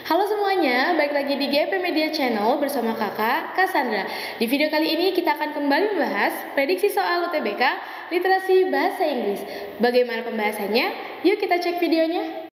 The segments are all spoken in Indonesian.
Halo semuanya, balik lagi di GP Media Channel bersama kakak Cassandra. Di video kali ini kita akan kembali membahas prediksi soal UTBK literasi bahasa Inggris. Bagaimana pembahasannya? Yuk kita cek videonya.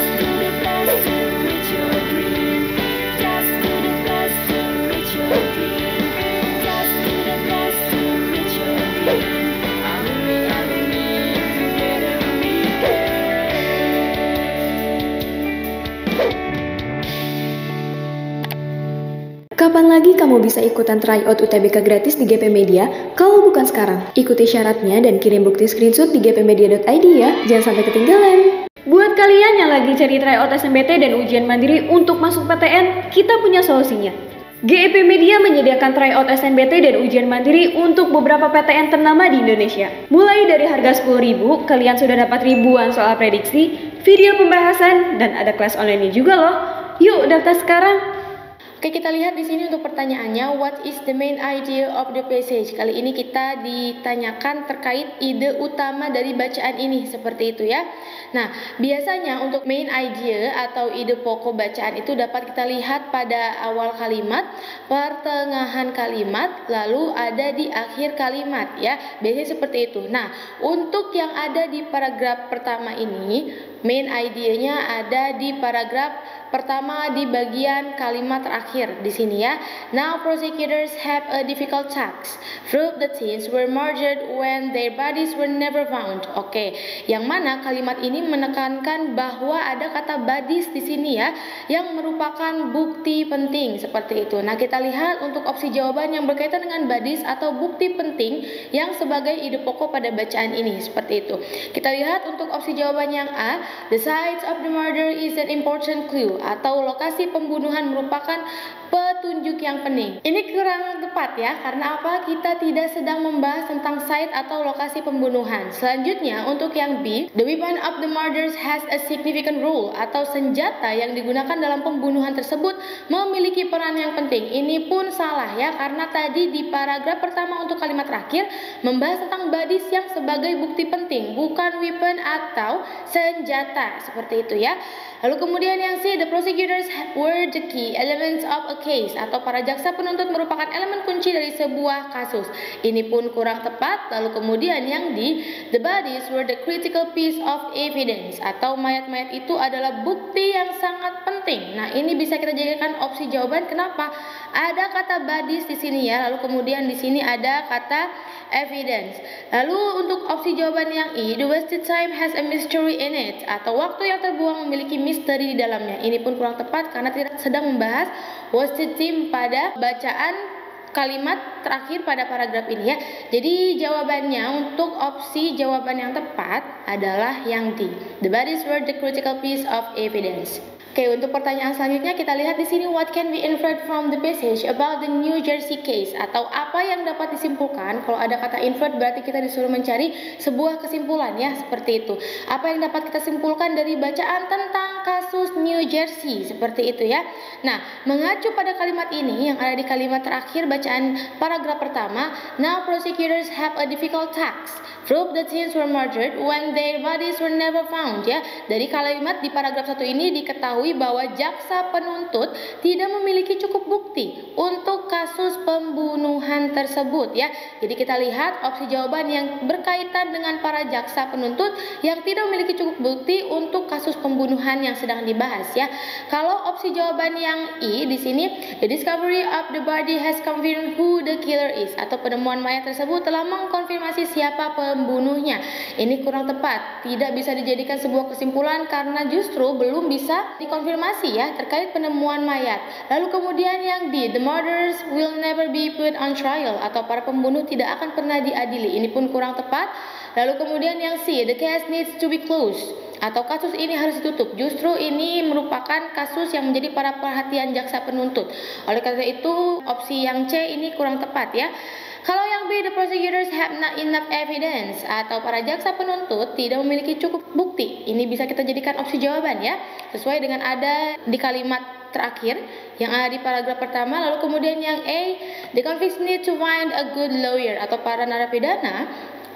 Kapan lagi kamu bisa ikutan tryout UTBK gratis di GP Media? Kalau bukan sekarang, ikuti syaratnya dan kirim bukti screenshot di gpmedia.id ya, jangan sampai ketinggalan. Buat kalian yang lagi cari tryout SNMPT dan ujian mandiri untuk masuk PTN, kita punya solusinya. GEP Media menyediakan tryout SNMPT dan ujian mandiri untuk beberapa PTN ternama di Indonesia. Mulai dari harga 10.000, kalian sudah dapat ribuan soal prediksi, video pembahasan, dan ada kelas online juga loh. Yuk daftar sekarang. Oke, kita lihat di sini untuk pertanyaannya, what is the main idea of the passage? Kali ini kita ditanyakan terkait ide utama dari bacaan ini, seperti itu ya. Nah, biasanya untuk main idea atau ide pokok bacaan itu dapat kita lihat pada awal kalimat, pertengahan kalimat, lalu ada di akhir kalimat ya. Biasanya seperti itu. Nah, untuk yang ada di paragraf pertama ini, main idenya ada di paragraf pertama di bagian kalimat terakhir di sini ya. Now prosecutors have a difficult task. Prove the teens were murdered when their bodies were never found. Oke, yang mana kalimat ini menekankan bahwa ada kata bodies di sini ya, yang merupakan bukti penting seperti itu. Nah, kita lihat untuk opsi jawaban yang berkaitan dengan bodies atau bukti penting yang sebagai ide pokok pada bacaan ini seperti itu. Kita lihat untuk opsi jawaban yang A, the site of the murder is an important clue, atau lokasi pembunuhan merupakan petunjuk yang penting. Ini kurang tepat ya, karena apa? Kita tidak sedang membahas tentang site atau lokasi pembunuhan. Selanjutnya untuk yang B, the weapon of the murders has a significant role, atau senjata yang digunakan dalam pembunuhan tersebut memiliki peran yang penting. Ini pun salah ya, karena tadi di paragraf pertama untuk kalimat terakhir membahas tentang bodies yang sebagai bukti penting, bukan weapon atau senjata seperti itu ya. Lalu kemudian yang C, the prosecutors were the key elements of a case, atau para jaksa penuntut merupakan elemen kunci dari sebuah kasus. Ini pun kurang tepat. Lalu kemudian yang D, the bodies were the critical piece of evidence, atau mayat-mayat itu adalah bukti yang sangat penting. Nah, ini bisa kita jadikan opsi jawaban. Kenapa? Ada kata bodies di sini ya. Lalu kemudian di sini ada kata evidence. Lalu untuk opsi jawaban yang E, the wasted time has a mystery in it, atau waktu yang terbuang memiliki misteri di dalamnya. Ini pun kurang tepat karena tidak sedang membahas wasted time pada bacaan kalimat terakhir pada paragraf ini ya. Jadi jawabannya untuk opsi jawaban yang tepat adalah yang D, the bodies were the critical piece of evidence. Oke, untuk pertanyaan selanjutnya kita lihat di sini, what can be inferred from the passage about the New Jersey case, atau apa yang dapat disimpulkan. Kalau ada kata inferred berarti kita disuruh mencari sebuah kesimpulan ya, seperti itu. Apa yang dapat kita simpulkan dari bacaan tentang kasus New Jersey, seperti itu ya. Nah, mengacu pada kalimat ini yang ada di kalimat terakhir bacaan paragraf pertama, now prosecutors have a difficult task. Prove the teens were murdered when their bodies were never found ya. Dari kalimat di paragraf 1 ini diketahui bahwa jaksa penuntut tidak memiliki cukup bukti untuk kasus pembunuhan tersebut ya. Jadi kita lihat opsi jawaban yang berkaitan dengan para jaksa penuntut yang tidak memiliki cukup bukti untuk kasus pembunuhan yang sedang dibahas ya. Kalau opsi jawaban yang I di sini, the discovery of the body has confirmed who the killer is, atau penemuan mayat tersebut telah mengkonfirmasi siapa pembunuhnya. Ini kurang tepat, tidak bisa dijadikan sebuah kesimpulan karena justru belum bisa konfirmasi ya terkait penemuan mayat. Lalu kemudian yang D, the murderers will never be put on trial, atau para pembunuh tidak akan pernah diadili. Ini pun kurang tepat. Lalu kemudian yang C, the case needs to be closed, atau kasus ini harus ditutup. Justru ini merupakan kasus yang menjadi para perhatian jaksa penuntut. Oleh karena itu opsi yang C ini kurang tepat ya. Kalau yang B, the prosecutors have not enough evidence, atau para jaksa penuntut tidak memiliki cukup bukti. Ini bisa kita jadikan opsi jawaban ya, sesuai dengan ada di kalimat terakhir yang ada di paragraf pertama. Lalu kemudian yang A, the convicts need to find a good lawyer, atau para narapidana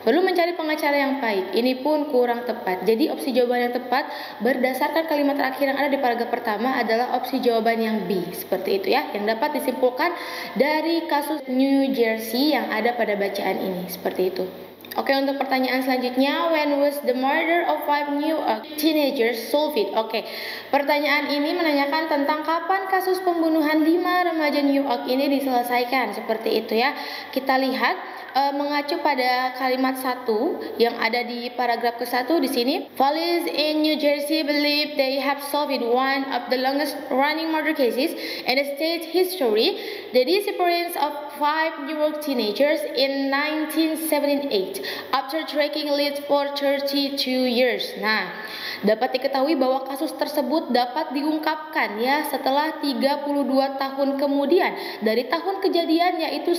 perlu mencari pengacara yang baik. Ini pun kurang tepat. Jadi opsi jawaban yang tepat berdasarkan kalimat terakhir yang ada di paragraf pertama adalah opsi jawaban yang B. Seperti itu ya, yang dapat disimpulkan dari kasus New Jersey yang ada pada bacaan ini. Seperti itu. Oke, untuk pertanyaan selanjutnya, when was the murder of 5 New York teenagers solved? Oke, pertanyaan ini menanyakan tentang kapan kasus pembunuhan 5 remaja New York ini diselesaikan. Seperti itu ya. Kita lihat mengacu pada kalimat 1 yang ada di paragraf ke-1 di sini. Police in New Jersey believe they have solved one of the longest running murder cases in the state history, the disappearance of 5 New York teenagers in 1978 after tracking leads for 32 years. Nah, dapat diketahui bahwa kasus tersebut dapat diungkapkan ya setelah 32 tahun kemudian dari tahun kejadian, yaitu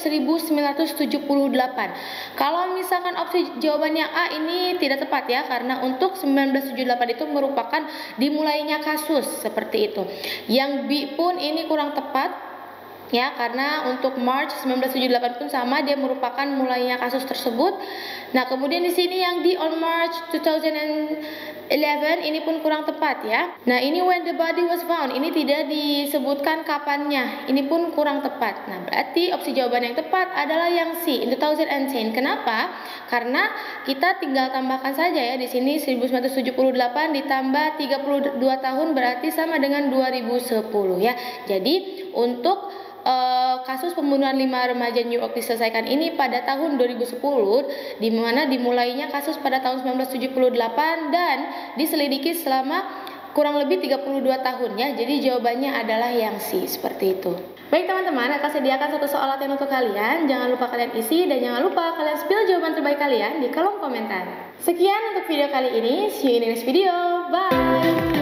1978. Kalau misalkan opsi jawabannya A ini tidak tepat ya, karena untuk 1978 itu merupakan dimulainya kasus seperti itu. Yang B pun ini kurang tepat ya, karena untuk March 1978 pun sama, dia merupakan mulainya kasus tersebut. Nah, kemudian di sini yang di on March 2011 ini pun kurang tepat ya. Nah, ini when the body was found, ini tidak disebutkan kapannya, ini pun kurang tepat. Nah, berarti opsi jawaban yang tepat adalah yang C, in 2010. Kenapa? Karena kita tinggal tambahkan saja ya, di sini 1978 ditambah 32 tahun berarti sama dengan 2010 ya. Jadi untuk kasus pembunuhan 5 remaja New York diselesaikan ini pada tahun 2010, di mana dimulainya kasus pada tahun 1978 dan diselidiki selama kurang lebih 32 tahun ya. Jadi jawabannya adalah yang C, seperti itu. Baik teman-teman, akan sediakan satu soal latihan untuk kalian. Jangan lupa kalian isi dan jangan lupa kalian spill jawaban terbaik kalian di kolom komentar. Sekian untuk video kali ini. See you in the next video. Bye.